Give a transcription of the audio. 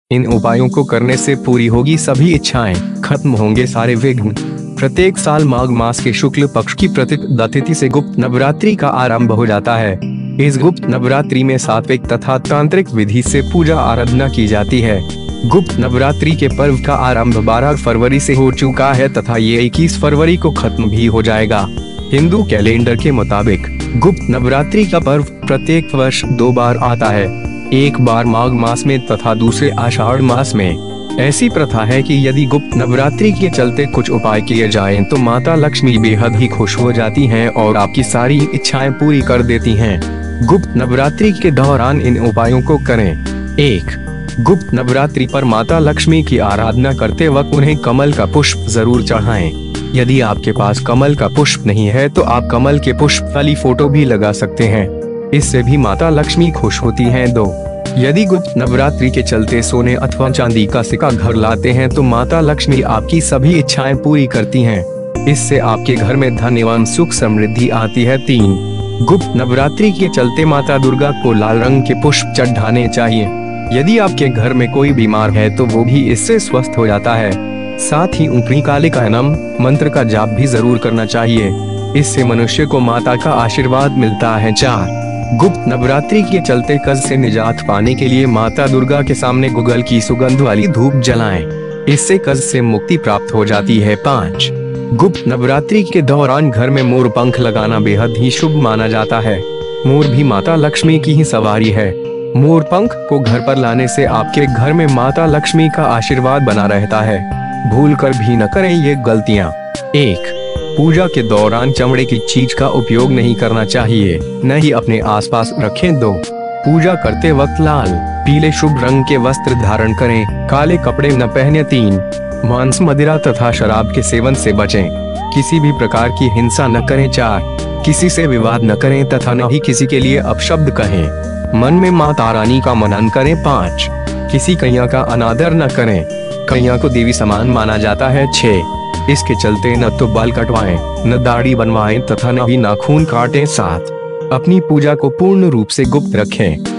इन उपायों को करने से पूरी होगी सभी इच्छाएं, खत्म होंगे सारे विघ्न। प्रत्येक साल माघ मास के शुक्ल पक्ष की प्रतिपदा तिथि से गुप्त नवरात्रि का आरंभ हो जाता है। इस गुप्त नवरात्रि में सात्विक तथा तांत्रिक विधि से पूजा आराधना की जाती है। गुप्त नवरात्रि के पर्व का आरंभ 12 फरवरी से हो चुका है तथा ये 21 फरवरी को खत्म भी हो जाएगा। हिंदू कैलेंडर के मुताबिक गुप्त नवरात्रि का पर्व प्रत्येक वर्ष 2 बार आता है, एक बार माघ मास में तथा दूसरे आषाढ़ मास में। ऐसी प्रथा है कि यदि गुप्त नवरात्रि के चलते कुछ उपाय किए जाएं तो माता लक्ष्मी बेहद ही खुश हो जाती हैं और आपकी सारी इच्छाएं पूरी कर देती हैं। गुप्त नवरात्रि के दौरान इन उपायों को करें। 1. गुप्त नवरात्रि पर माता लक्ष्मी की आराधना करते वक्त उन्हें कमल का पुष्प जरूर चढ़ाएं। यदि आपके पास कमल का पुष्प नहीं है तो आप कमल के पुष्प वाली फोटो भी लगा सकते हैं, इससे भी माता लक्ष्मी खुश होती हैं। 2. यदि गुप्त नवरात्रि के चलते सोने अथवा चांदी का सिक्का घर लाते हैं तो माता लक्ष्मी आपकी सभी इच्छाएं पूरी करती हैं, इससे आपके घर में धन एवं सुख समृद्धि आती है। 3. गुप्त नवरात्रि के चलते माता दुर्गा को लाल रंग के पुष्प चढ़ाने चाहिए। यदि आपके घर में कोई बीमार है तो वो भी इससे स्वस्थ हो जाता है। साथ ही ऊपरी कालिकानम मंत्र का जाप भी जरूर करना चाहिए, इससे मनुष्य को माता का आशीर्वाद मिलता है। 4. गुप्त नवरात्रि के चलते कष्ट से निजात पाने के लिए माता दुर्गा के सामने गुगल की सुगंध वाली धूप जलाएं, इससे कष्ट से मुक्ति प्राप्त हो जाती है। 5. गुप्त नवरात्रि के दौरान घर में मोर पंख लगाना बेहद ही शुभ माना जाता है। मोर भी माता लक्ष्मी की ही सवारी है। मोर पंख को घर पर लाने से आपके घर में माता लक्ष्मी का आशीर्वाद बना रहता है। भूल कर भी न करें ये गलतियाँ। 1. पूजा के दौरान चमड़े की चीज का उपयोग नहीं करना चाहिए, न ही अपने आसपास रखें। 2. पूजा करते वक्त लाल पीले शुभ रंग के वस्त्र धारण करें, काले कपड़े न पहने। 3. मांस मदिरा तथा शराब के सेवन से बचें, किसी भी प्रकार की हिंसा न करें। 4. किसी से विवाद न करें तथा न ही किसी के लिए अपशब्द कहें, मन में माता रानी का मनन करें। 5. किसी कन्या का अनादर न करें, कन्या को देवी समान माना जाता है। 6. इसके चलते न तो बाल कटवाएं, न दाढ़ी बनवाएं तथा न ही नाखून काटें। 7. अपनी पूजा को पूर्ण रूप से गुप्त रखें।